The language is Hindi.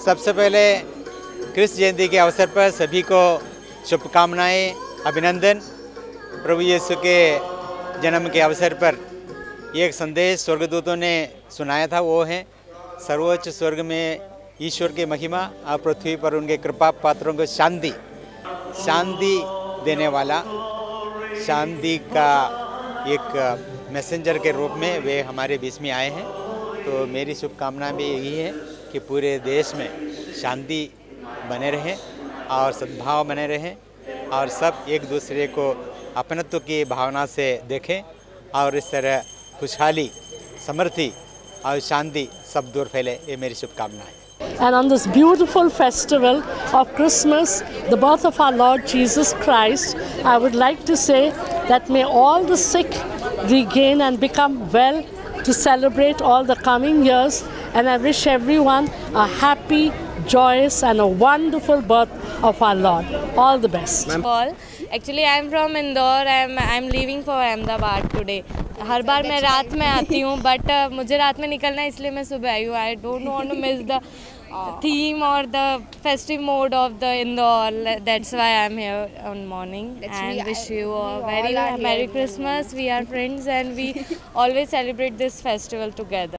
सबसे पहले कृष्ण जयंती के अवसर पर सभी को शुभकामनाएं, अभिनंदन। प्रभु यीशु के जन्म के अवसर पर एक संदेश स्वर्गदूतों ने सुनाया था, वो है सर्वोच्च स्वर्ग में ईश्वर की महिमा और पृथ्वी पर उनके कृपा पात्रों को शांति देने वाला, शांति का एक मैसेंजर के रूप में वे हमारे बीच में आए हैं। तो मेरी शुभकामना भी यही है कि पूरे देश में शांति बने रहे और सद्भाव बने रहे और सब एक दूसरे को अपनत्व की भावना से देखें और इस तरह खुशहाली, समृद्धि और शांति सब दूर फैले, ये मेरी शुभकामना है। And on this beautiful festival of Christmas, the birth of our Lord Jesus Christ, I would like to say that may all the sick regain and become well to celebrate all the coming years, and I wish everyone a happy, joyous and a wonderful birth of our Lord. All the best. Actually, I am from Indore. I am leaving for Ahmedabad today. हर बार मैं रात में आती हूँ, बट मुझे रात में निकलना है इसलिए मैं सुबह आई हूँ. I don't want to miss the theme or the festive mode of the Indore. That's why I'm here on morning. And wish you a very Merry Christmas. We are friends and we always celebrate this festival together.